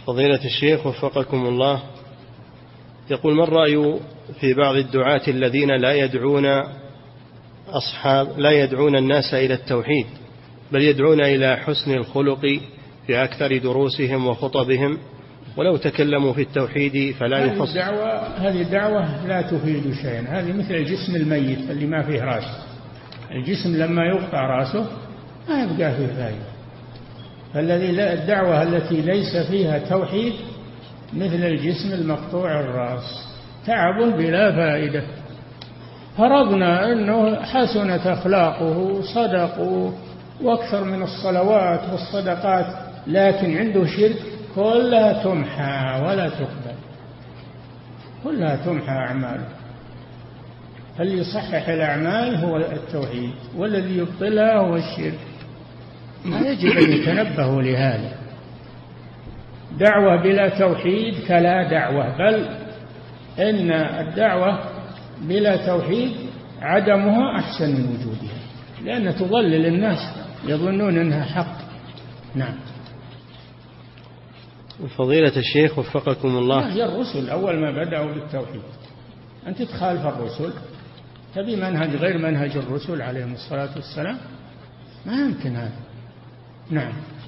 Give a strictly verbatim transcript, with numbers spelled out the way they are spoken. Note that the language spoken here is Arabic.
فضيلة الشيخ وفقكم الله، يقول: ما الرأي في بعض الدعاة الذين لا يدعون أصحاب لا يدعون الناس إلى التوحيد، بل يدعون إلى حسن الخلق في أكثر دروسهم وخطبهم، ولو تكلموا في التوحيد فلا يخص؟ هذه الدعوة هذه الدعوة لا تفيد شيئا. هذه مثل الجسم الميت اللي ما فيه رأس. الجسم لما يقطع رأسه ما يبقى فيه فائدة. فالذي الدعوة التي ليس فيها توحيد مثل الجسم المقطوع الرأس، تعب بلا فائدة. فرضنا أنه حسنت أخلاقه، صدق وأكثر من الصلوات والصدقات، لكن عنده شرك، كلها تمحى ولا تقبل، كلها تمحى أعماله. اللي يصحح الأعمال هو التوحيد، والذي يبطلها هو الشرك. يجب أن يتنبهوا لهذا. دعوة بلا توحيد كلا دعوة، بل إن الدعوة بلا توحيد عدمها أحسن من وجودها، لأن تضلل الناس يظنون أنها حق. نعم. فضيلة الشيخ وفقكم الله، هي الرسل أول ما بدأوا بالتوحيد. أنت تخالف الرسل، تبي منهج غير منهج الرسل عليهم الصلاة والسلام، ما يمكن هذا. نعم.